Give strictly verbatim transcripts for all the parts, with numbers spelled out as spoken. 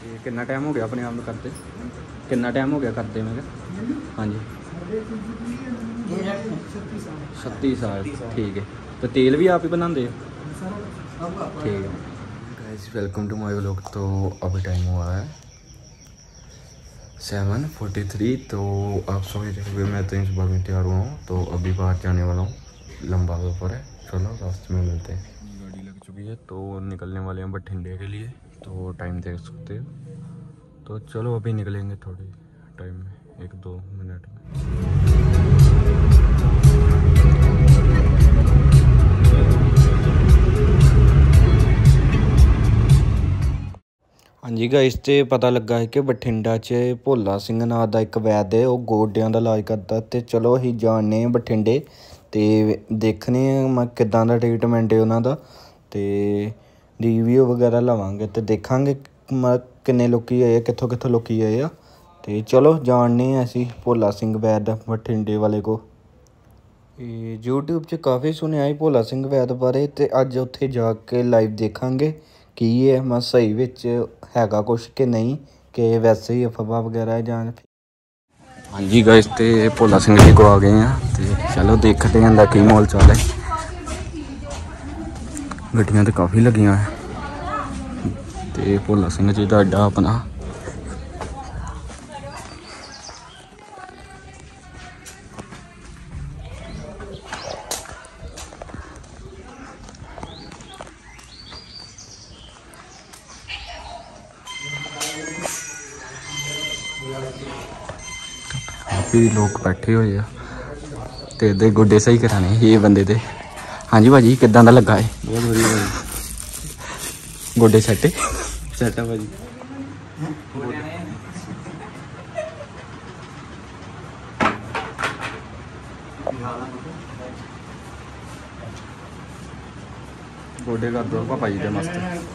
ਤੇ ਕਿੰਨਾ ਟਾਈਮ ਹੋ ਗਿਆ ਆਪਣੇ ਆਪ ਨੂੰ ਕਰਦੇ? ਕਿੰਨਾ ਟਾਈਮ ਹੋ ਗਿਆ ਕਰਦੇ ਮੈਂ ਕਿਹਾ? ਹਾਂਜੀ छत्तीस साल। ठीक है। तो तेल भी आप ही बनाते हो? ठीक है guys, welcome to my vlog. तो अभी टाइम हुआ है सेवन फोर्टी थ्री। तो आप समझ रहे हो मैं तो सुबह में तैयार हुआ हूँ, तो अभी बाहर जाने वाला हूँ। लंबा सफ़र है, चलो रास्ते में मिलते हैं। गाड़ी लग चुकी है तो निकलने वाले हैं बठिंडे के लिए। तो टाइम देख सकते हो, तो चलो अभी निकलेंगे थोड़े टाइम में, एक दो मिनट में। हाँ जी गाइस, तो पता लगा है कि बठिंडा च भोला सिंह नां दा एक वैद है, वो गोड्डियां दा इलाज करता। तो चलो असीं जाने बठिंडे ते देखने मैं किदां दा ट्रीटमेंट है उन्हां दा, ते रिव्यू वगैरह लवांगे ते देखांगे किन्ने लोकी आए, कित्थों कित्थों लोकी आए आ। ते चलो जाने असीं भोला सिंह वैद बठिंडे वाले को। यूट्यूब च काफ़ी सुनिया है भोला सिंह वैद बारे, ते अज उत्थे जाके लाइव देखांगे की है मैं सही विच हैगा कुछ कि नहीं, कि वैसे ही अफवाह वगैरह जान। हाँ जी गाइस, ते भोला सिंह जी को आ गए हैं, तो चलो देखते हैं कि माहौल चाल है। गड्डियां तो काफ़ी लगियां हैं, तो भोला सिंह जी का अड्डा अपना। काफ़ी लोग बैठे हुए हैं, तो इधर गोडे सही कराने ये बंदे दे। हाँ जी भाजी, किदां दा लगा है? बहुत बढ़िया भाजी, गोडे सैट सैट है भाजी। गोडे कर दो पापा जी दे मस्त।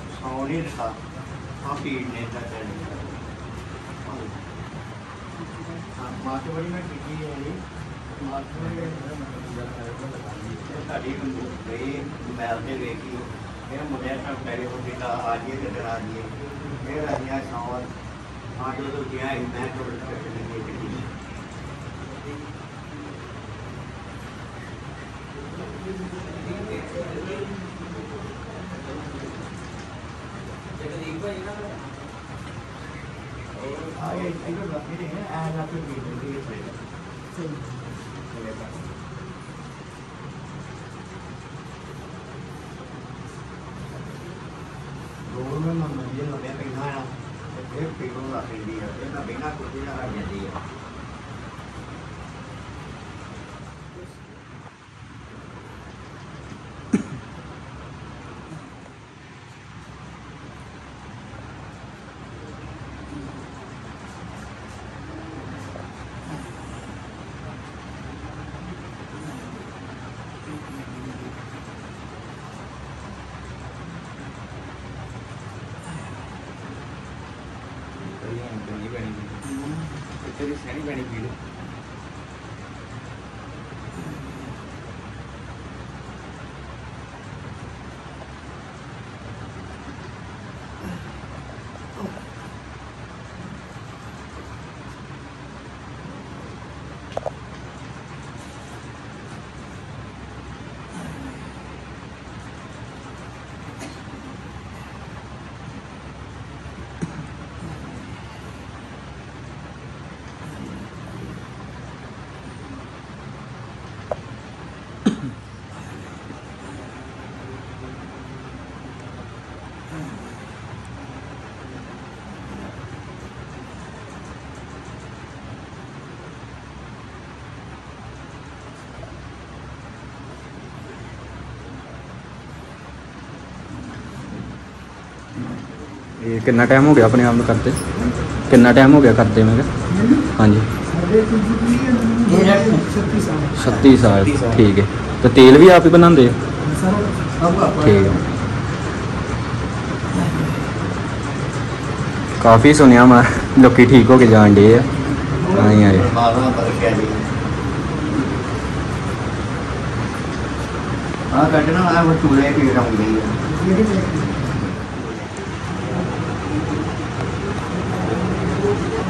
ये कितना टाइम हो गया अपने आप में करते? कितना टाइम हो गया करते मैं क्या? हाँ जी छत्तीस साल। ठीक है। तो तेल भी आप ही बनाते हो? ठीक है। काफ़ी सुनिया मैं लोग ठीक हो के जान डे आई आए।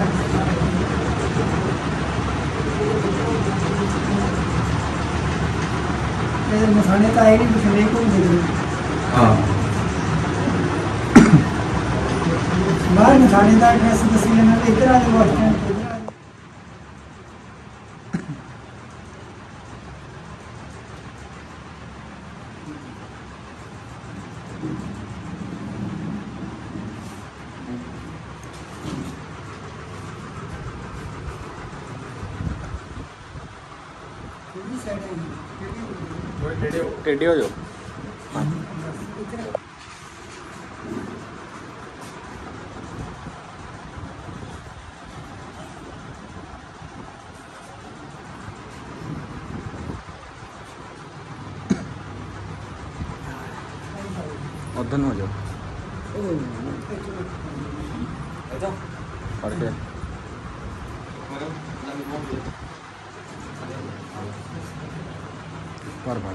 मसाने तो आए नहीं पिछले को हाँ बाहर मसाने का एड्रेस दसी लेना इधर आ जाओ बस स्टैंड टेढ़े हो जाओ। उधर हो जाओ पढ़ के पर पढ़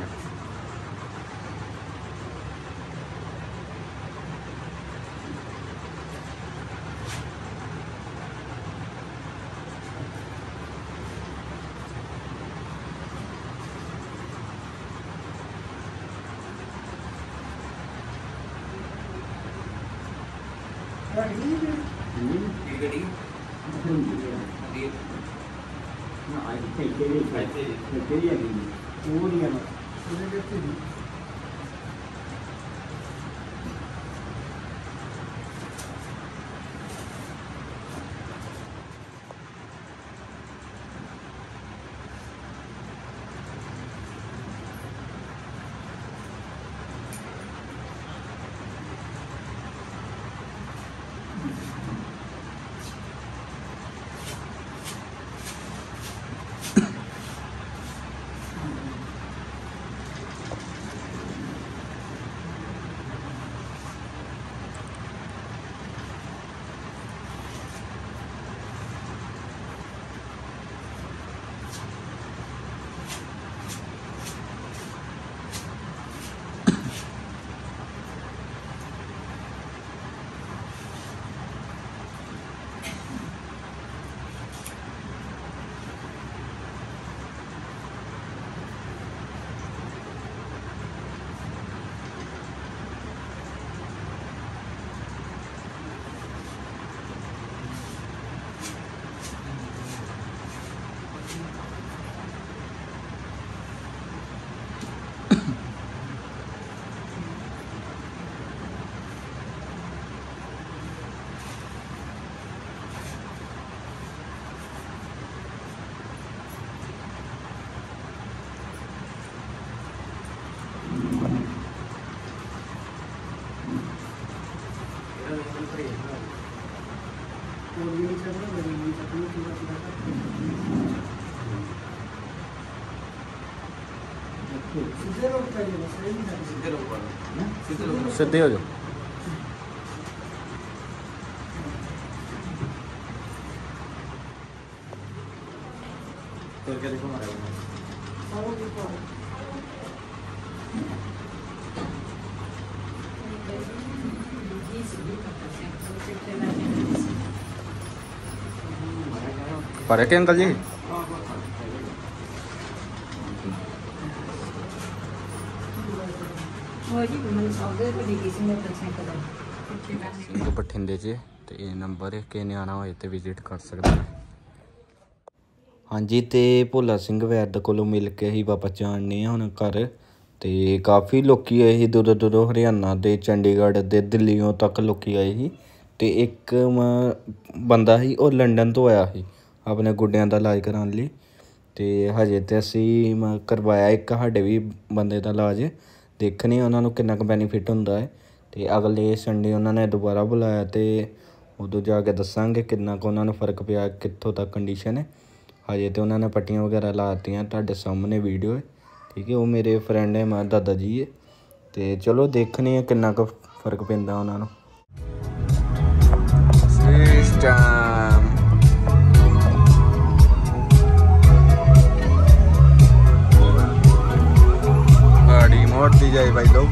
सीधे हो जाओ। तो क्या देखो हमारा पर है क्या अंकल जी? ਸਿੰਘ ਬਠਿੰਡੇ 'ਚ ਤੇ ਇਹ ਨੰਬਰ ਹੈ ਕਿ ਨਿਆਣਾ ਹੋਏ ਤੇ ਵਿਜ਼ਿਟ ਕਰ ਸਕਦਾ ਹੈ। ਹਾਂਜੀ ਤੇ ਭੋਲਾ ਸਿੰਘ ਵੈਦ ਕੋਲੋਂ ਮਿਲ ਕੇ ਅਸੀਂ ਵਾਪਸ ਜਾਣੇ ਹਾਂ ਹੁਣ ਘਰ। ਤੇ ਕਾਫੀ ਲੋਕੀ ਆਏ ਸੀ ਦੂਰੋਂ ਦੂਰੋਂ, ਹਰਿਆਣਾ ਦੇ, ਚੰਡੀਗੜ੍ਹ ਦੇ, ਦਿੱਲੀੋਂ ਤੱਕ ਲੋਕੀ ਆਏ ਸੀ। ਤੇ ਇੱਕ ਬੰਦਾ ਸੀ ਉਹ ਲੰਡਨ ਤੋਂ ਆਇਆ ਸੀ ਆਪਣੇ ਗੁੱਡਿਆਂ ਦਾ ਇਲਾਜ ਕਰਾਉਣ ਲਈ। ਤੇ ਹਜੇ ਤੇ ਅਸੀਂ ਮ ਕਰਵਾਇਆ ਇੱਕ ਸਾਡੇ ਵੀ ਬੰਦੇ ਦਾ ਇਲਾਜ, ਦੇਖਣੇ ਉਹਨਾਂ ਨੂੰ ਕਿੰਨਾ ਕੁ ਬੈਨੀਫਿਟ ਹੁੰਦਾ ਹੈ। ਤੇ ਅਗਲੇ ਸੰਡੇ ਉਹਨਾਂ ਨੇ ਦੁਬਾਰਾ ਬੁਲਾਇਆ ਤੇ ਉਦੋਂ ਜਾ ਕੇ ਦੱਸਾਂਗੇ ਕਿੰਨਾ ਕੁ ਉਹਨਾਂ ਨੂੰ ਫ਼ਰਕ ਪਿਆ, ਕਿੱਥੋਂ ਤੱਕ ਕੰਡੀਸ਼ਨ ਹੈ। ਹਜੇ ਤੇ ਉਹਨਾਂ ਨੇ ਪੱਟੀਆਂ ਵਗੈਰਾ ਲਾ ਦਿੱਤੀਆਂ, ਤੁਹਾਡੇ ਸਾਹਮਣੇ ਵੀਡੀਓ ਹੈ, ਠੀਕ ਹੈ। ਉਹ ਮੇਰੇ ਫਰੈਂਡ ਹੈ, ਮੈਂ ਦਾਦਾ ਜੀ ਹੈ। ਤੇ ਚਲੋ ਦੇਖਣੇ ਆ ਕਿੰਨਾ ਕੁ ਫ਼ਰਕ ਪੈਂਦਾ ਉਹਨਾਂ ਨੂੰ। गाड़ी मोड़ती जाए भाई लोग।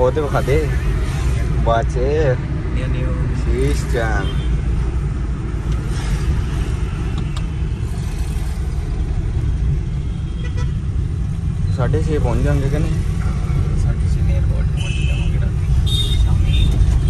ਉਹ ਤੇ ਵਿਖਾ ਦੇ ਬਾਚੇ ਸ਼ੀਸ਼ ਜਾਨ साढ़े छे पहुँच जाएंगे कि नहीं साढ़े छे एयरपोर्ट पहुँच जाएंगे शामी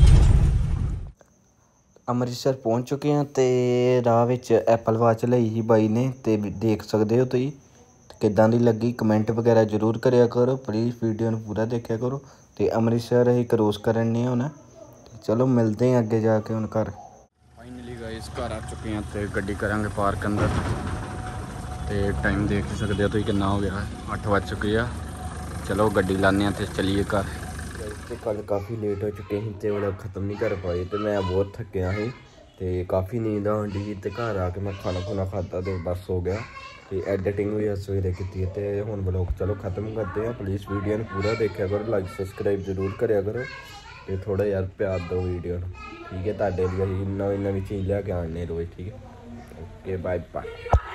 अमृतसर पहुँच चुके हैं तो राह विच एप्पल वॉच लई ही बाई ने ते देख सकते हो तुसीं किदां दी लगी कमेंट वगैरह जरूर करिया करो प्लीज़ वीडियो नूं पूरा देखा करो तो अमृतसर असीं क्रॉस करने हुण चलो मिलते हैं अगे जाके हुण घर फाइनली गाइस घर आ चुके हैं तो गड्डी करांगे पार्क अंदर तो टाइम देख ही सकते हो तुसीं कितना हो गया अठ बज चुके हैं चलो गड्डी लाने तो चलीए घर तो कल काफ़ी लेट हो चुके हैं तो बड़ा ख़त्म नहीं कर पाए तो मैं बहुत थकिया ही तो काफ़ी नींद आँडी तो घर आके मैं खाना खुना खाता तो बस हो गया तो एडिटिंग भी इस वेले की तो हुण ब्लॉग चलो ख़त्म करते हैं प्लीज़ वीडियो ने पूरा देखा करो लाइक सबसक्राइब जरूर करा करो तो थोड़ा यार प्यार दो वीडियो ठीक है तुहाडे लिए नवी नवी चीज़ लैके आने रोज़ ठीक है ओके बाय बाय।